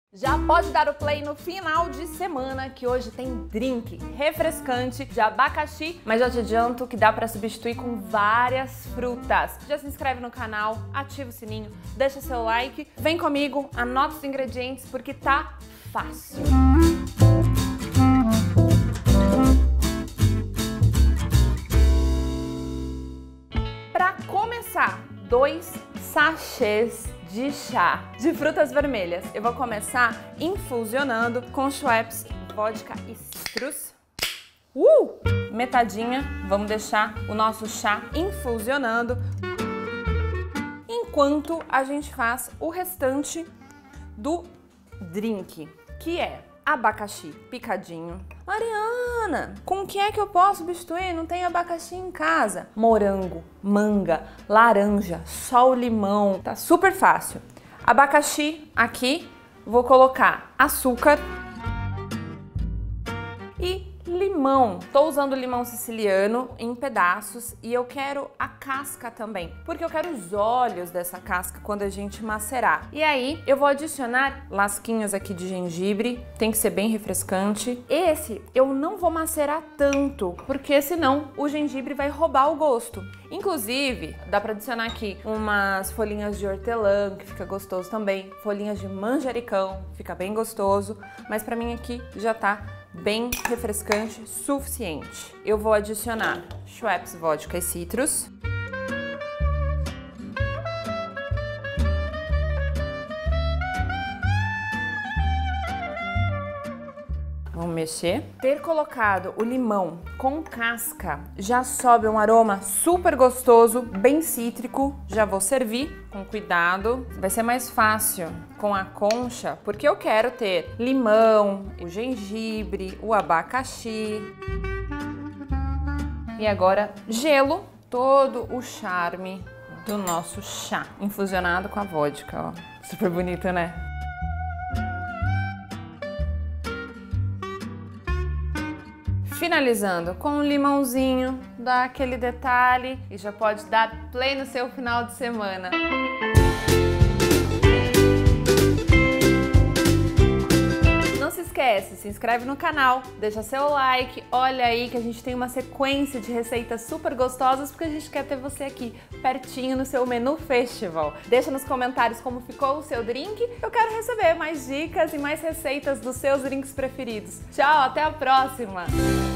Já pode dar o play no final de semana, que hoje tem drink refrescante de abacaxi, mas já te adianto que dá para substituir com várias frutas. Já se inscreve no canal, ativa o sininho, deixa seu like, vem comigo, anota os ingredientes porque tá fácil. Para começar, 2 sachês de chá de frutas vermelhas. Eu vou começar infusionando com Schweppes Vodka e Citrus. Metadinha, vamos deixar o nosso chá infusionando enquanto a gente faz o restante do drink, que é abacaxi picadinho. Mariana, com o que é que eu posso substituir? Não tem abacaxi em casa. Morango, manga, laranja, só o limão. Tá super fácil. Abacaxi aqui, vou colocar açúcar e limão. Tô usando limão siciliano em pedaços e eu quero a casca também, porque eu quero os olhos dessa casca quando a gente macerar. E aí eu vou adicionar lasquinhas aqui de gengibre, tem que ser bem refrescante. Esse eu não vou macerar tanto, porque senão o gengibre vai roubar o gosto. Inclusive, dá para adicionar aqui umas folhinhas de hortelã, que fica gostoso também, folhinhas de manjericão, fica bem gostoso, mas para mim aqui já tá bem refrescante, suficiente. Eu vou adicionar Schweppes Vodka e Citrus. Vamos mexer. Ter colocado o limão com casca já sobe um aroma super gostoso, bem cítrico. Já vou servir com cuidado. Vai ser mais fácil com a concha, porque eu quero ter limão, o gengibre, o abacaxi. E agora gelo, todo o charme do nosso chá infusionado com a vodka, ó. Super bonito, né? Finalizando com um limãozinho, dá aquele detalhe e já pode dar play no seu final de semana. Não se esquece, se inscreve no canal, deixa seu like, olha aí que a gente tem uma sequência de receitas super gostosas porque a gente quer ter você aqui pertinho no seu menu festival. Deixa nos comentários como ficou o seu drink, eu quero receber mais dicas e mais receitas dos seus drinks preferidos. Tchau, até a próxima!